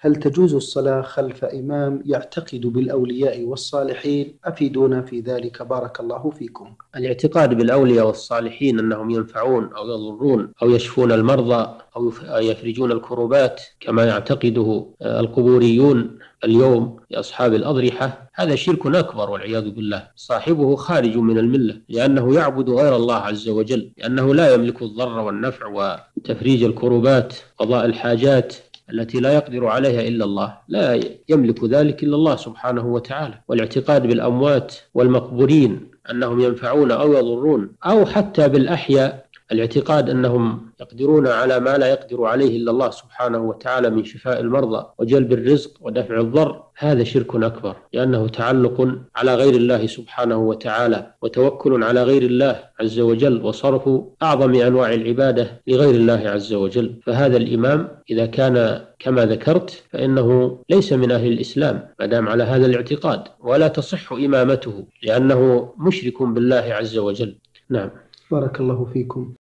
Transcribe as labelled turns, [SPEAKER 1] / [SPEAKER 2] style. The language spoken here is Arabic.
[SPEAKER 1] هل تجوز الصلاة خلف إمام يعتقد بالأولياء والصالحين؟ أفيدونا في ذلك بارك الله فيكم.
[SPEAKER 2] الاعتقاد بالأولياء والصالحين أنهم ينفعون أو يضرون أو يشفون المرضى أو يفرجون الكروبات كما يعتقده القبوريون اليوم لأصحاب الأضرحة، هذا شرك أكبر والعياذ بالله. صاحبه خارج من الملة لأنه يعبد غير الله عز وجل، لأنه لا يملك الضر والنفع وتفريج الكروبات، قضاء الحاجات التي لا يقدر عليها إلا الله، لا يملك ذلك إلا الله سبحانه وتعالى. والاعتقاد بالأموات والمقبورين أنهم ينفعون أو يضرون، أو حتى بالأحياء الاعتقاد أنهم يقدرون على ما لا يقدر عليه إلا الله سبحانه وتعالى من شفاء المرضى وجلب الرزق ودفع الضر، هذا شرك أكبر، لأنه تعلق على غير الله سبحانه وتعالى وتوكل على غير الله عز وجل وصرف أعظم أنواع العبادة لغير الله عز وجل. فهذا الإمام إذا كان كما ذكرت فإنه ليس من أهل الإسلام ما دام على هذا الاعتقاد، ولا تصح إمامته لأنه مشرك بالله عز وجل. نعم.
[SPEAKER 1] بارك الله فيكم.